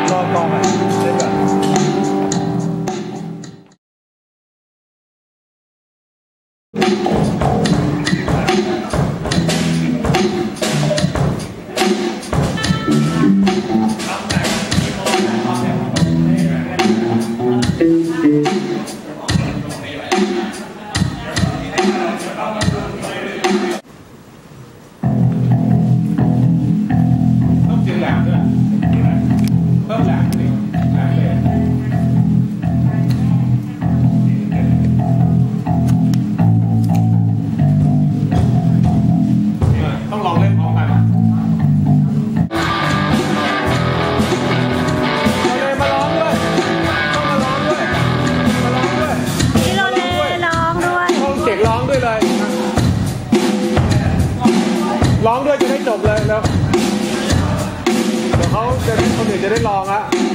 รอกองอ่ะเล่นแบบต้องลองเล่นพร้อมกันมาร้องด้วยต้องมาร้องด้วยมาร้องด้วยพี่โรเล่ร้องด้วยต้องเด็กร้องด้วยเลยร้องด้วยจะได้จบเลยแล้วเดี๋ยวเขาจะได้คนอื่นจะได้ลองละ